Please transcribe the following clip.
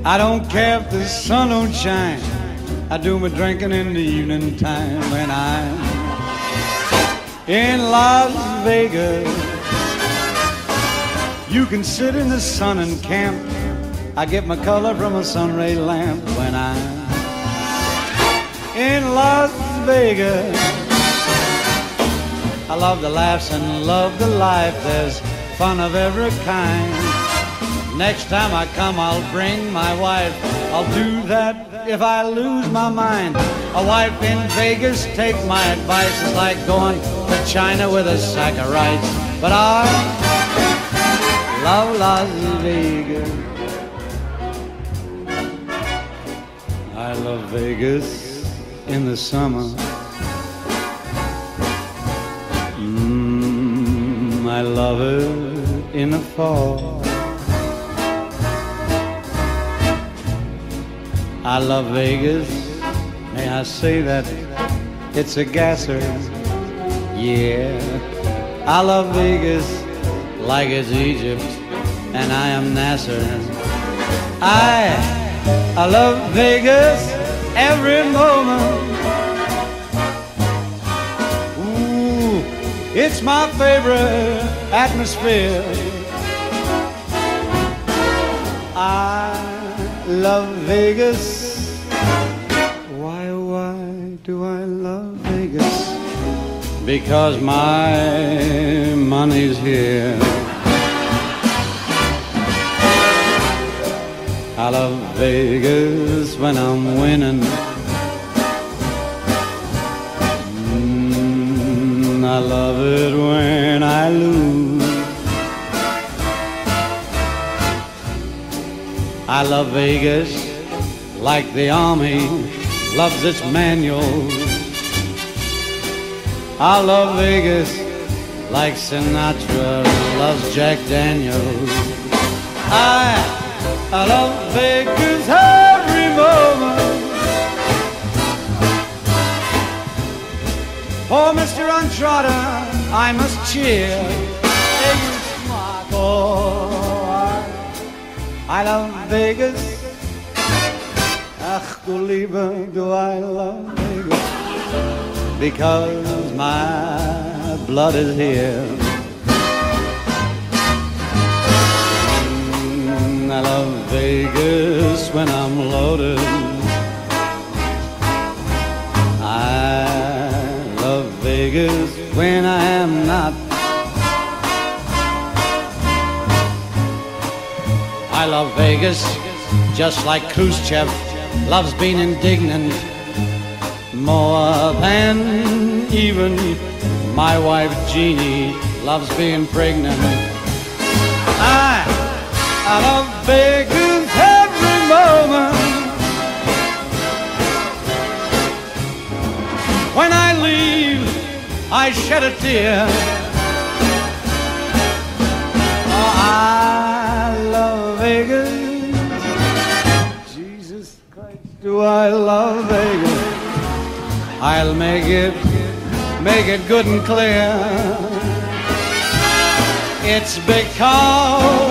I don't care if the sun don't shine. I do my drinking in the evening time when I'm in Las Vegas. You can sit in the sun and camp. I get my color from a sunray lamp when I'm in Las Vegas. I love the laughs and love the life. There's fun of every kind. Next time I come, I'll bring my wife. I'll do that if I lose my mind. A wife in Vegas, take my advice. It's like going to China with a sack of rice. But I love Las Vegas. I love Vegas in the summer. I love it in the fall. I love Vegas, may I say that it's a gasser, yeah. I love Vegas like it's Egypt and I am Nasser. I love Vegas every moment. Ooh, it's my favorite atmosphere. I love Vegas. Why do I love Vegas? Because my money's here. I love Vegas when I'm winning. I love it when I lose. I love Vegas like the Army loves its manuals. I love Vegas like Sinatra loves Jack Daniels. I love Vegas every moment. Oh, Mr. Untrodden, I must cheer. Oh, I love Vegas. Ach, du Liebe, do I love Vegas? Because my blood is here. I love Vegas when I'm loaded. I love Vegas when I am not. I love Vegas just like Khrushchev loves being indignant, more than even my wife Jeannie loves being pregnant. I love Vegas every moment. When I leave, I shed a tear. Oh, I love Vegas. Jesus Christ, do I love Vegas. I'll make it good and clear. It's because